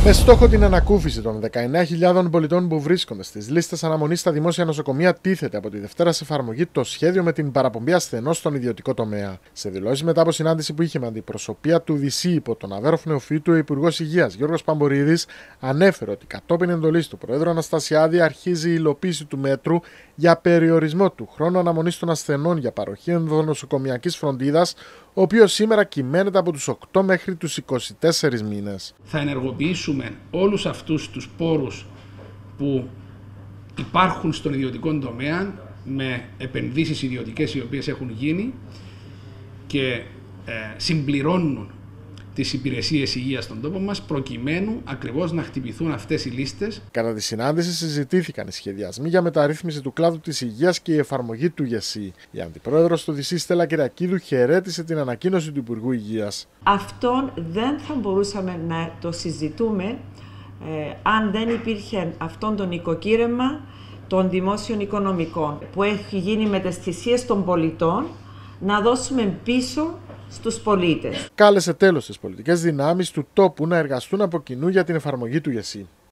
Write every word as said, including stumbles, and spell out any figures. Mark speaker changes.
Speaker 1: Με στόχο την ανακούφιση των δεκαεννέα χιλιάδων πολιτών που βρίσκονται στις λίστες αναμονής στα δημόσια νοσοκομεία, τίθεται από τη Δευτέρα σε εφαρμογή το σχέδιο με την παραπομπή ασθενών στον ιδιωτικό τομέα. Σε δηλώσεις μετά από συνάντηση που είχε με αντιπροσωπεία του ΔΣ υπό τον Αβέροφ Νεοφύτου, ο Υπουργός Υγείας Γιώργος Παμπορίδης ανέφερε ότι κατόπιν εντολής του Προέδρου Αναστασιάδη αρχίζει η υλοποίηση του μέτρου για περιορισμό του χρόνου αναμονής των ασθενών για παροχή ενδονοσοκομιακής φροντίδας, ο οποίος σήμερα κυμαίνεται από τους οκτώ μέχρι τους είκοσι τέσσερις μήνες.
Speaker 2: Θα ενεργοποιήσουμε όλους αυτούς τους πόρους που υπάρχουν στον ιδιωτικό τομέα με επενδύσεις ιδιωτικές οι οποίες έχουν γίνει και ε, συμπληρώνουν τις υπηρεσίες υγείας στον τόπο μας, προκειμένου ακριβώς να χτυπηθούν αυτές οι λίστες.
Speaker 1: Κατά τη συνάντηση συζητήθηκαν οι σχεδιασμοί για μεταρρύθμιση του κλάδου της υγείας και η εφαρμογή του ΓΕΣΥ. Η αντιπρόεδρος του ΔΣ Στέλλα Κυριακίδου χαιρέτησε την ανακοίνωση του Υπουργού Υγείας.
Speaker 3: Αυτό δεν θα μπορούσαμε να το συζητούμε ε, αν δεν υπήρχε αυτόν τον οικοκύρεμα των δημόσιων οικονομικών που έχει γίνει με τις θυσίες των πολιτών να δώσουμε πίσω στους πολίτες.
Speaker 1: Κάλεσε τέλος τις πολιτικές δυνάμεις του τόπου να εργαστούν από κοινού για την εφαρμογή του ΓΕΣΥ.